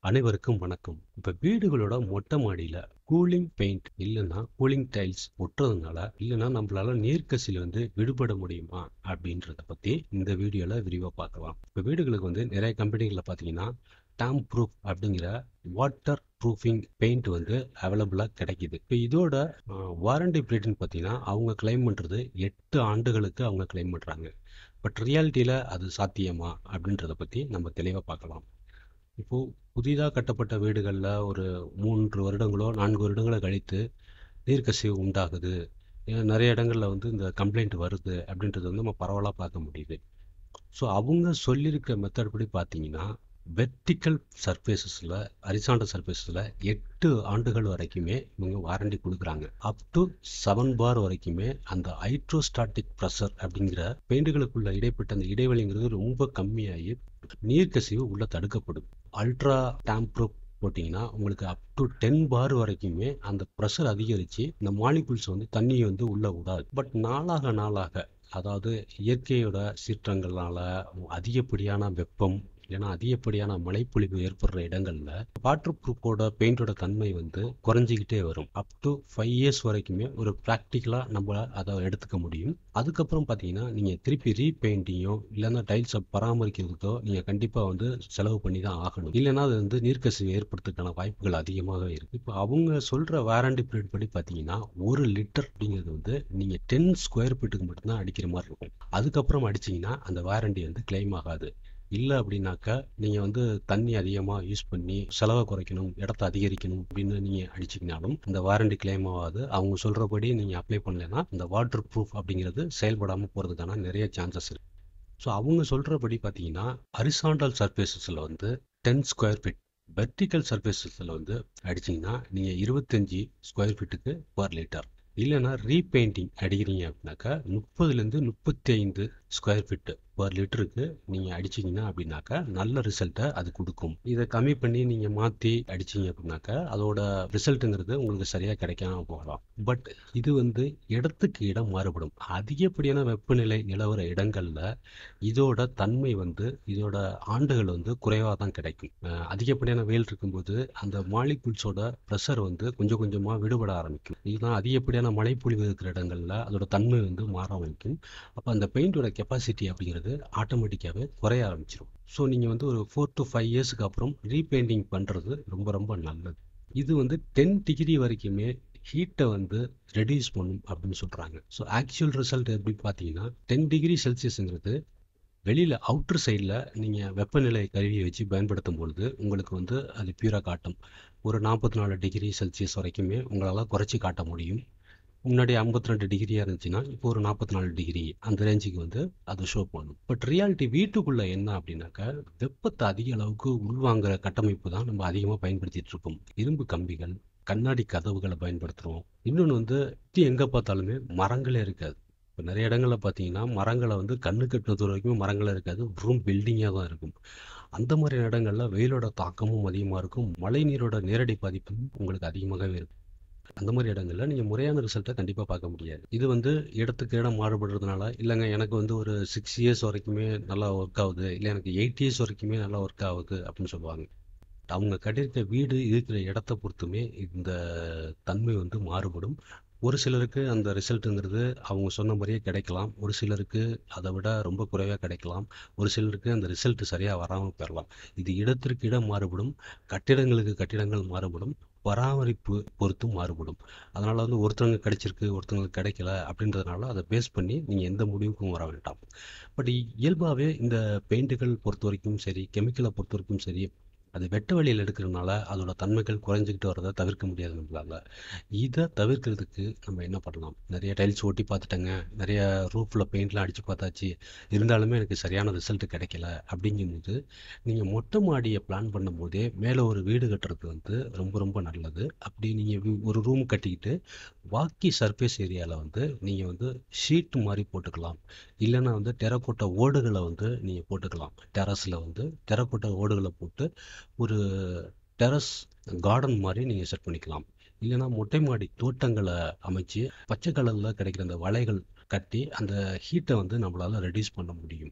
அனைவருக்கும் வணக்கம். இப்ப வீடுகளோட மொட்டை மாடியில கூலிங் பெயிண்ட் இல்லைன்னா கூலிங் டைல்ஸ் ஒட்டுறதுனால இல்லைன்னா நம்மளால நீர்க்கசில விடுபட முடியுமா அப்படின்றத பத்தி இந்த வீடியோல விரிவா பார்க்கலாம். இப்ப வீடுகளுக்கு நிறைய கம்பெனிகள்ல பாத்தீங்கன்னா damproof அப்படிங்கிற வாட்டர் ப்ரூஃபிங் பெயிண்ட் அவைலபிளா கிடைக்குது. இப்போ இதோட வாரண்டி பீரியட்னு பார்த்தீங்கன்னா அவங்க கிளைம் பண்றது 8 ஆண்டுகளுக்கு அவங்க கிளைம் பண்றாங்க. பட் ரியாலிட்டியில அது சாத்தியமா அப்படின்றத பத்தி நம்ம தெளிவா பார்க்கலாம். இப்போ புதிதாக கட்டப்பட்ட வீடுகளில் ஒரு 3 வருடங்களோ 4 வருடங்களோ கழித்து நீர்க்கசிவு உண்டாகுது, ஏன்னா நிறைய இடங்களில் இந்த கம்ப்ளைண்ட் வருது அப்படின்றது நம்ம பரவலாக பார்க்க முடியுது. ஸோ அவங்க சொல்லியிருக்க மெத்தட் படி பார்த்தீங்கன்னா வெர்டிக்கல் சர்ஃபேஸஸில் ஹரிசாண்டல் சர்ஃபேஸில் 8 ஆண்டுகள் வரைக்குமே இவங்க வாரண்டி கொடுக்குறாங்க. அப் டு 7 பார் வரைக்குமே அந்த ஹைட்ரோஸ்டாட்டிக் ப்ரெஷர் அப்படிங்கிற பெயிண்டுகளுக்குள்ள இடைப்பட்ட அந்த இடைவெளிங்கிறது ரொம்ப கம்மியாகி நீர்க்கசிவு உள்ள தடுக்கப்படும். அல்ட்ரா டேம்ப்ரூஃப் போட்டிங்கன்னா உங்களுக்கு அப் டு 10 பார் வரைக்குமே அந்த ப்ரெஷர் அதிகரித்து இந்த மாலிகுல்ஸ் தண்ணியை உள்ள விடாது. பட் நாளாக அதாவது இயற்கையோட சீற்றங்கள்னால அதிகப்படியான வெப்பம் இல்லைன்னா அதிகப்படியான மழைப்பொழிவு ஏற்படுற இடங்கள்ல வாட்டர் ப்ரூஃபோட பெயிண்டோட தன்மை குறைஞ்சிக்கிட்டே வரும். அப் டு 5 இயர்ஸ் வரைக்குமே ஒரு ப்ராக்டிக்கலா நம்ம அதை எடுத்துக்க முடியும். அதுக்கப்புறம் பார்த்தீங்கன்னா நீங்க திருப்பி ரீபெயிண்டிங்கோ இல்லைன்னா டைல்ஸை பராமரிக்கிறதுக்கோ நீங்க கண்டிப்பா செலவு பண்ணி தான் ஆகணும். இல்லைன்னா அது நீர்க்கசிவு ஏற்படுறதுக்கான வாய்ப்புகள் அதிகமாக இருக்கு. இப்போ அவங்க சொல்ற வாரண்டி பீரியட் படி பார்த்தீங்கன்னா 1 லிட்டர் அப்படிங்கிறது நீங்க 10 ஸ்கொயர் ஃபீட்டுக்கு மட்டும்தான் அடிக்கிற மாதிரி இருக்கும். அதுக்கப்புறம் அடிச்சீங்கன்னா அந்த வாரண்டி கிளைம் ஆகாது. இல்லை அப்படின்னாக்கா நீங்கள் தண்ணி அதிகமாக யூஸ் பண்ணி செலவை குறைக்கணும், இடத்த அதிகரிக்கணும் அப்படின்னு நீங்கள் அடிச்சிங்கனாலும் இந்த வாரண்டி கிளைம் ஆகாது. அவங்க சொல்கிறபடி நீங்கள் அப்ளை பண்ணலைன்னா இந்த வாட்டர் ப்ரூஃப் அப்படிங்கிறது செயல்படாமல் போகிறதுக்கான நிறைய சான்சஸ் இருக்கு. ஸோ அவங்க சொல்கிறபடி பார்த்தீங்கன்னா ஹரிசாண்டல் சர்ஃபேஸஸில் 10 ஸ்கொயர் ஃபீட், வெர்டிக்கல் சர்ஃபேஸஸில் அடிச்சிங்கன்னா நீங்கள் 25 ஸ்கொயர் ஃபீட்டுக்கு பர் லிட்டர், இல்லைன்னா ரீபெயிண்டிங் அடிக்கிறீங்க அப்படின்னாக்கா 30லேருந்து 35 ஸ்கொயர் ஃபீட்டு பர் லிட்டருக்கு நீங்கள் அடிச்சிங்கன்னா அப்படின்னாக்கா நல்ல ரிசல்ட்டை அது கொடுக்கும். இதை கம்மி பண்ணி நீங்கள் மாற்றி அடிச்சிங்க அப்படின்னாக்கா அதோட ரிசல்ட்டுங்கிறது உங்களுக்கு சரியாக கிடைக்காம போகலாம். பட் இது இடத்துக்கு இடம் மாறுபடும். அதிகப்படியான வெப்பநிலை நிலவர இடங்களில் இதோட தன்மை இதோட ஆண்டுகள் குறைவாக தான் கிடைக்கும். அதிகப்படியான வெயில் இருக்கும்போது அந்த மாலிகுல்ஸோட ப்ரெஷர் கொஞ்சம் கொஞ்சமாக விடுபட ஆரம்பிக்கும். இதுதான் அதிகப்படியான மழைப்பொழிவு இருக்கிற இடங்களில் அதோட தன்மை மாற ஆரம்பிக்கும். அப்போ அந்த பெயிண்டோட கெப்பாசிட்டி அப்படிங்கிறது ஆட்டோமேட்டிக்காகவே குறைய ஆரம்பிச்சிடும். ஸோ நீங்கள் ஒரு 4 to 5 இயர்ஸுக்கு அப்புறம் ரீபெயிண்டிங் பண்ணுறது ரொம்ப ரொம்ப நல்லது. இது 10 டிகிரி வரைக்குமே ஹீட்டை ரெடியூஸ் பண்ணும் அப்படின்னு சொல்கிறாங்க. ஸோ ஆக்சுவல் ரிசல்ட் எப்படி பார்த்தீங்கன்னா 10 டிகிரி செல்சியஸுங்கிறது வெளியில் அவுட்டர் சைடில் நீங்கள் வெப்பநிலை கருவியை வச்சு பயன்படுத்தும் பொழுது உங்களுக்கு அது பியூராக காட்டும். ஒரு 44 டிகிரி செல்சியஸ் வரைக்குமே உங்களால் குறைச்சி காட்ட முடியும். முன்னாடி 52 டிகிரியாக இருந்துச்சுன்னா இப்போ ஒரு 44 டிகிரி அந்த ரேஞ்சுக்கு அது ஷோ பண்ணும். பட் ரியாலிட்டி வீட்டுக்குள்ளே என்ன அப்படின்னாக்கா வெப்பத்தை அதிக அளவுக்கு உள்வாங்குற கட்டமைப்பு தான் நம்ம அதிகமாக பயன்படுத்திட்டு இருக்கோம். இரும்பு கம்பிகள், கண்ணாடி கதவுகளை பயன்படுத்துகிறோம். இன்னொன்று எங்கே பார்த்தாலுமே மரங்களே இருக்காது. இப்போ நிறைய இடங்களில் பார்த்தீங்கன்னா மரங்களை கண்ணு கட்டின தூரம் வரைக்கும் மரங்களே இருக்காது, ரூம் பில்டிங்காக தான் இருக்கும். அந்த மாதிரி இடங்களில் வெயிலோட தாக்கமும் அதிகமாக இருக்கும், மழை நீரோட நேரடி பாதிப்பும் உங்களுக்கு அதிகமாகவே இருக்கும். அந்த மாதிரி இடங்கள்ல நீங்கள் முறையான ரிசல்ட்டை கண்டிப்பாக பார்க்க முடியாது. இது இடத்துக்கு இடம் மாறுபடுறதுனால இல்லைங்க எனக்கு ஒரு 6 இயர்ஸ் வரைக்குமே நல்லா ஒர்க் ஆகுது, இல்லை எனக்கு 8 இயர்ஸ் வரைக்குமே நல்லா ஒர்க் ஆகுது அப்படின்னு சொல்லுவாங்க. அவங்க கட்டியிருக்க வீடு இருக்கிற இடத்த பொறுத்துமே இந்த தன்மை மாறுபடும். ஒரு சிலருக்கு அந்த ரிசல்ட்டுங்கிறது அவங்க சொன்ன மாதிரியே கிடைக்கலாம், ஒரு சிலருக்கு அதை விட ரொம்ப குறைவாக கிடைக்கலாம், ஒரு சிலருக்கு அந்த ரிசல்ட் சரியாக வராமல் பெறலாம். இது இடத்திற்கு இடம் மாறுபடும், கட்டிடங்களுக்கு கட்டிடங்கள் மாறுபடும், பராமரிப்பு பொறுத்தும் மாறுபடும். அதனால் ஒருத்தவங்க கிடைச்சிருக்கு ஒருத்தவங்களுக்கு கிடைக்கல அப்படின்றதுனால அதை பேஸ் பண்ணி நீங்கள் எந்த முடிவுக்கும் வர வேண்டாம். பட் இயல்பாகவே இந்த பெயிண்ட்டுகள் பொறுத்த வரைக்கும் சரி, கெமிக்கலை பொறுத்த வரைக்கும் சரி, அது வெட்ட வெளியில் எடுக்கிறதுனால அதோட தன்மைகள் குறைஞ்சிக்கிட்டு வரதை தவிர்க்க முடியாது நம்மளால. இதை தவிர்க்கிறதுக்கு நம்ம என்ன பண்ணலாம்? நிறைய டைல்ஸ் ஓட்டி பார்த்துட்டேங்க, நிறைய ரூஃபில் பெயிண்ட்லாம் அடித்து பார்த்தாச்சு, இருந்தாலுமே எனக்கு சரியான ரிசல்ட் கிடைக்கல அப்படிங்கும்போது நீங்கள் மொட்டை மாடியை பிளான் பண்ணும்போதே மேலே ஒரு வீடு கட்டுறது ரொம்ப ரொம்ப நல்லது. அப்படி நீங்கள் ஒரு ரூம் கட்டிக்கிட்டு பாக்கி சர்ஃபேஸ் ஏரியாவில் நீங்கள் ஷீட் மாதிரி போட்டுக்கலாம், இல்லைன்னா டெரக்கோட்டா ஓடுகளை நீங்கள் போட்டுக்கலாம். டெரஸில் டெரக்கோட்டா ஓடுகளை போட்டு ஒரு டெரஸ் கார்டன் மாதிரி நீங்கள் செட் பண்ணிக்கலாம். இல்லைன்னா மொட்டை மாடி தோட்டங்களை அமைச்சு பச்சை கலரில் கிடைக்கிற அந்த வலைகள் கட்டி அந்த ஹீட்டை நம்மளால் ரெடியூஸ் பண்ண முடியும்.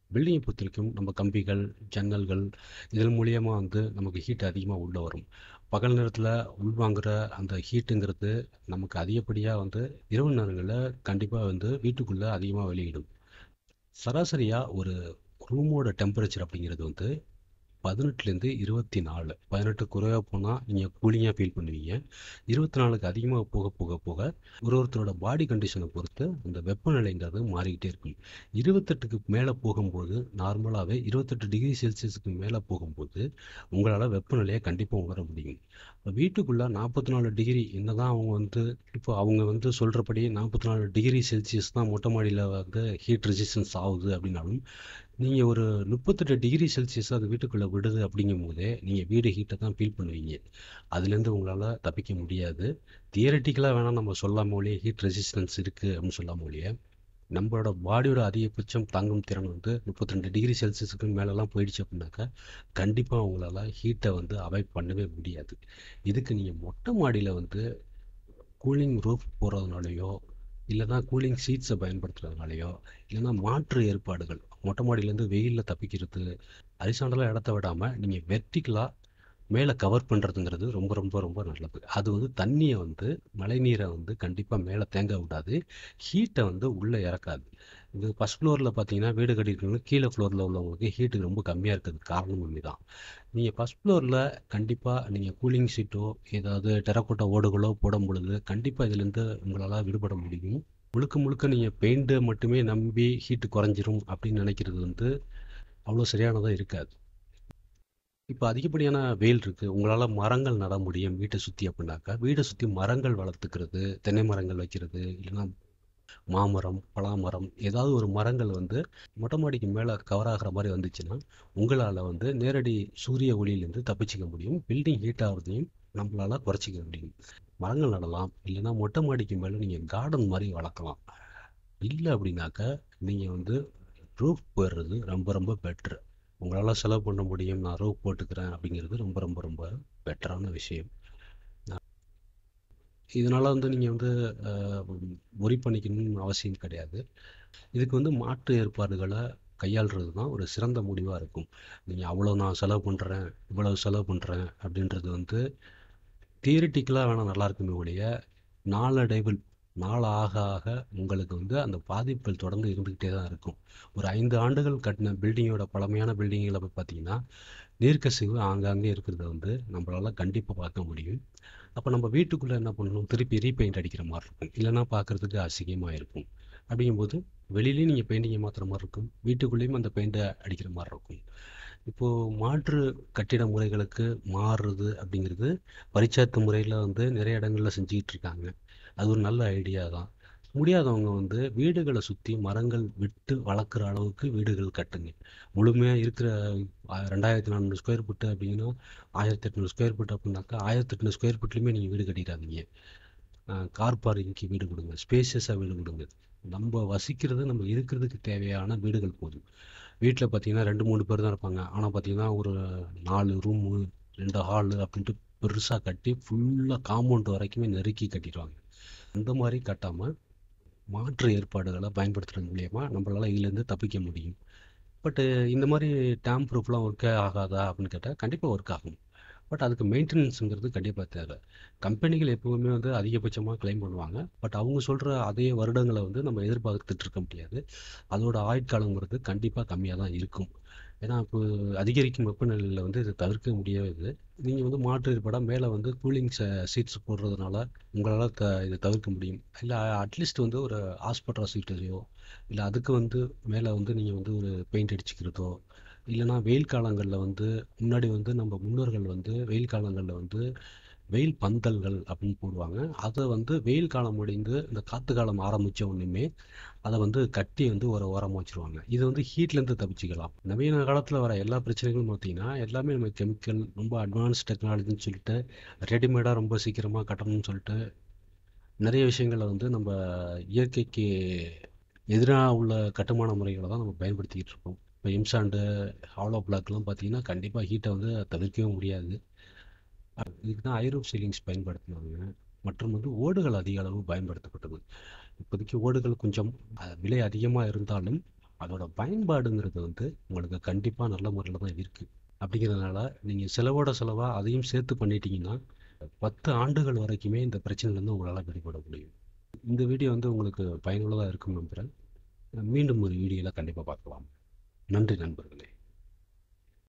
பில்டிங்கை பொறுத்தவரைக்கும் நம்ம கம்பிகள், ஜன்னல்கள் இதன் மூலியமாக வந்து நமக்கு ஹீட் அதிகமாக உள்ளே வரும். பகல் நேரத்தில் உள்வாங்குற அந்த ஹீட்டுங்கிறது நமக்கு அதிகப்படியாக வந்து இரவு நேரங்களில் கண்டிப்பாக வந்து வீட்டுக்குள்ளே அதிகமாக வெளியிடும். சராசரியாக ஒரு ரூமோட டெம்பரேச்சர் அப்படிங்கிறது வந்து 18லேருந்து 24. 18 குறைவாக போனால் நீங்கள் கூலிங்காக ஃபீல் பண்ணுவீங்க. 24க்கு அதிகமாக போக போக போக ஒருத்தரோட பாடி கண்டிஷனை பொறுத்து அந்த வெப்பநிலைங்கிறது மாறிக்கிட்டே இருக்கும். 28க்கு மேலே போகும்போது நார்மலாகவே 28 டிகிரி செல்சியஸுக்கு மேலே போகும்போது உங்களால் வெப்பநிலையை கண்டிப்பாக உணர முடியும். இப்போ வீட்டுக்குள்ளே 44 டிகிரி என்னதான் அவங்க வந்து இப்போ அவங்க வந்து சொல்கிறபடி 44 டிகிரி செல்சியஸ் தான் மொட்டை மாடியில் வந்து ஹீட் ரெசிஸ்டன்ஸ் ஆகுது அப்படின்னாலும் நீங்கள் ஒரு 38 டிகிரி செல்சியஸ் அது வீட்டுக்குள்ளே விடுது அப்படிங்கும் போதே நீங்கள் வீடு ஹீட்டை தான் ஃபீல் பண்ணுவீங்க. அதுலேருந்து உங்களால் தப்பிக்க முடியாது. தியரட்டிக்கலாக வேணால் நம்ம சொல்லாமலேயே ஹீட் ரெசிஸ்டன்ஸ் இருக்குது அப்படின்னு சொல்லாமலேயே நம்மளோட பாடியோட அதிகபட்சம் தாங்கும் திறன் வந்து 32 டிகிரி செல்சியஸுக்கு மேலெலாம் போயிடுச்சு அப்படின்னாக்கா கண்டிப்பாக உங்களால் ஹீட்டை வந்து அவாய்ட் பண்ணவே முடியாது. இதுக்கு நீங்கள் மொட்டை மாடியில் வந்து கூலிங் ரூஃப் போடுறதுனாலையோ இல்லைனா கூலிங் சீட்ஸை பயன்படுத்துறதுனாலையோ இல்லைனா மாற்று ஏற்பாடுகள் மொட்டை மாடியிலேருந்து வெயிலில் தப்பிக்கிறது ஹரிசாண்டலாக இடத்த விடாமல் நீங்கள் வெர்டிக்கலாக மேலே கவர் பண்ணுறதுங்கிறது ரொம்ப ரொம்ப ரொம்ப நல்லது. அது வந்து தண்ணியை வந்து மழைநீரை வந்து கண்டிப்பாக மேலே தேங்க விடாது, ஹீட்டை வந்து உள்ளே இறக்காது. இது ஃபஸ்ட் ஃப்ளோரில் பார்த்தீங்கன்னா வீடு கட்டியிருக்கவங்களுக்கு கீழே ஃப்ளோரில் உள்ளவங்களுக்கு ஹீட்டு ரொம்ப கம்மியாக இருக்கிறது காரணம் உண்மை தான். நீங்கள் ஃபஸ்ட் ஃப்ளோரில் கண்டிப்பாக நீங்கள் கூலிங் சீட்டோ ஏதாவது டெரக்கோட்டா ஓடுகளோ போடும் பொழுது கண்டிப்பாக இதுலேருந்து உங்களால் விடுபட முடியும். முழுக்க முழுக்க நீங்கள் பெயிண்ட்டை மட்டுமே நம்பி ஹீட்டு குறைஞ்சிரும் அப்படின்னு நினைக்கிறது வந்து அவ்வளோ சரியானதாக இருக்காது. இப்போ அதிகப்படியான வெயில் இருக்குது, உங்களால் மரங்கள் நட முடியும் வீட்டை சுற்றி அப்படின்னாக்கா வீடை சுற்றி மரங்கள் வளர்த்துக்கிறது, தென்னை மரங்கள் வைக்கிறது, இல்லைன்னா மாமரம், பலாமரம் ஏதாவது ஒரு மரங்கள் வந்து மொட்டை மாடிக்கு மேலே கவர் ஆகிற மாதிரி வந்துச்சுன்னா உங்களால் வந்து நேரடி சூரிய ஒளியிலேருந்து தப்பிச்சிக்க முடியும். பில்டிங் ஹீட் ஆகிறதையும் நம்மளால் குறைச்சிக்க முடியும். மரங்கள் நடலாம், இல்லைன்னா மொட்டை மாடிக்கு மேலே நீங்கள் கார்டன் மாதிரி வளர்க்கலாம். இல்லை அப்படின்னாக்கா நீங்கள் வந்து ரூஃப் போடுறது ரொம்ப ரொம்ப பெட்ரு. உங்களால் செலவு பண்ண முடியும், நான் ரூஃப் போட்டுக்கிறேன் அப்படிங்கிறது ரொம்ப ரொம்ப ரொம்ப பெட்டரான விஷயம். இதனால் வந்து நீங்கள் வந்து ஒரி பண்ணிக்கணும்னு அவசியம் கிடையாது. இதுக்கு வந்து மாற்று ஏற்பாடுகளை கையாளுறது தான் ஒரு சிறந்த முடிவாக இருக்கும். நீங்கள் அவ்வளோ நான் செலவு பண்ணுறேன், இவ்வளவு செலவு பண்ணுறேன் அப்படின்றது வந்து தியரிட்டிக்கலாக வேணால் நல்லா இருக்குமே ஒழிய நாளடைவில் நாள் ஆக ஆக உங்களுக்கு வந்து அந்த பாதிப்புகள் தொடர்ந்து இருந்துக்கிட்டே தான் இருக்கும். ஒரு 5 ஆண்டுகள் கட்டின பில்டிங்கோட பழமையான பில்டிங்கில் போய் பார்த்தீங்கன்னா நீர்க்கசிவு ஆங்காங்கே இருக்கிறத வந்து நம்மளால் கண்டிப்பாக பார்க்க முடியும். அப்போ நம்ம வீட்டுக்குள்ளே என்ன பண்ணணும், திருப்பி ரீபெயிண்ட் அடிக்கிற மாதிரி இருக்கும், இல்லைன்னா பார்க்குறதுக்கு அசிங்கமாக இருக்கும். அப்படிங்கும்போது வெளியிலையும் நீங்கள் பெயிண்டிங்கை மாற்றுற மாதிரி இருக்கும், வீட்டுக்குள்ளேயும் அந்த பெயிண்டை அடிக்கிற மாதிரி இருக்கும். இப்போது மாற்று கட்டிட முறைகளுக்கு மாறுறது அப்படிங்கிறது பரிச்சார்த்த முறையில் வந்து நிறைய இடங்களில் செஞ்சுக்கிட்டு இருக்காங்க. அது ஒரு நல்ல ஐடியா தான். முடியாதவங்க வந்து வீடுகளை சுற்றி மரங்கள் விட்டு வளர்க்குற அளவுக்கு வீடுகள் கட்டுங்க. முழுமையாக இருக்கிற 2400 ஸ்கொயர் ஃபீட்டு அப்படின்னா 1800 ஸ்கொயர் ஃபீட் அப்படின்னாக்கா 1800 ஸ்கொயர் ஃபீட்லேயுமே நீங்கள் வீடு கட்டிடாதீங்க. கார் பார்க்கிங்க்கு வீடு கொடுங்க, ஸ்பேஷியஸாக வீடு கொடுங்க. நம்ம வசிக்கிறது நம்ம இருக்கிறதுக்கு தேவையான வீடுகள் போதும். வீட்டில் பார்த்தீங்கன்னா 2-3 பேர் தான் இருப்பாங்க, ஆனால் பார்த்தீங்கன்னா ஒரு 4 ரூமு 2 ஹாலு அப்படின்ட்டு பெருசாக கட்டி ஃபுல்லாக காம்பவுண்ட் வரைக்குமே நெருக்கி கட்டிடுவாங்க. அந்த மாதிரி கட்டாமல் மாற்று ஏற்பாடுகளை பயன்படுத்துறது மூலயமா நம்மளால் இதுலேருந்து தப்பிக்க முடியும். பட்டு இந்த மாதிரி டேம்ப்ரூஃப்லாம் ஒர்க்கே ஆகாதா அப்படின்னு கேட்டால் கண்டிப்பாக ஒர்க் ஆகும். பட் அதுக்கு மெயின்டெனன்ஸுங்கிறது கண்டிப்பாக தேவை. கம்பெனிகள் எப்போவுமே வந்து அதிகபட்சமாக கிளைம் பண்ணுவாங்க, பட் அவங்க சொல்கிற அதே வருடங்களை வந்து நம்ம எதிர்பார்த்துட்டு இருக்க முடியாது. அதோட ஆயுட்காலங்கிறது கண்டிப்பாக கம்மியாக தான் இருக்கும். ஏன்னா இப்போ அதிகரிக்கும் வெப்பநிலையில் வந்து இதை தவிர்க்க முடியாது. நீங்கள் வந்து மாற்று ஏற்பாடாக மேலே வந்து கூலிங் சீட்ஸ் போடுறதுனால உங்களால் இதை தவிர்க்க முடியும். இல்லை அட்லீஸ்ட் வந்து ஒரு ஹாஸ்பிட்டல் சீட்டையோ இல்லை அதுக்கு வந்து மேலே வந்து நீங்கள் வந்து ஒரு பெயிண்ட் அடிச்சுக்கிறதோ, இல்லைனா வெயில் காலங்களில் வந்து முன்னாடி வந்து நம்ம முன்னோர்கள் வந்து வெயில் காலங்களில் வந்து வெயில் பந்தல்கள் அப்படின்னு போடுவாங்க. அதை வந்து வெயில் காலம் முடிந்து இந்த காற்று காலம் ஆரம்பித்த ஒன்றுமே அதை வந்து கட்டி வந்து ஒரு ஓரமாக வச்சுருவாங்க. இது வந்து ஹீட்லேருந்து தப்பிச்சிக்கலாம். நவீன காலத்தில் வர எல்லா பிரச்சனைகளும் பார்த்திங்கன்னா எல்லாமே நம்ம கெமிக்கல் ரொம்ப அட்வான்ஸ் டெக்னாலஜின்னு சொல்லிட்டு ரெடிமேடாக ரொம்ப சீக்கிரமாக கட்டணும்னு சொல்லிட்டு நிறைய விஷயங்களை வந்து நம்ம இயற்கைக்கு எதிராக உள்ள கட்டுமான முறைகளை தான் நம்ம பயன்படுத்திக்கிட்டு இருக்கோம். இப்போ எம்சாண்டு ஹாலோ பிளாக்லாம் பார்த்தீங்கன்னா கண்டிப்பாக ஹீட்டை வந்து தவிர்க்கவே முடியாது. இதுக்கு தான் ஐரோப் சீலிங்ஸ் பயன்படுத்தினாங்க. மற்றும் வந்து ஓடுகள் அதிக அளவு பயன்படுத்தப்பட்டது. இப்போதைக்கு ஓடுகள் கொஞ்சம் விலை அதிகமாக இருந்தாலும் அதோட பயன்பாடுங்கிறது உங்களுக்கு கண்டிப்பாக நல்ல முறையில் தான் இருக்குது. அப்படிங்கிறதுனால நீங்கள் செலவோட செலவாக அதையும் சேர்த்து பண்ணிட்டீங்கன்னா 10 ஆண்டுகள் வரைக்குமே இந்த பிரச்சனையிலேருந்து உங்களால் வெளிப்பட முடியும். இந்த வீடியோ உங்களுக்கு பயனுள்ளதாக இருக்கும்னு நம்புகிறேன். மீண்டும் ஒரு வீடியோவில் கண்டிப்பாக பார்க்கலாம். நன்றி நண்பர்களே.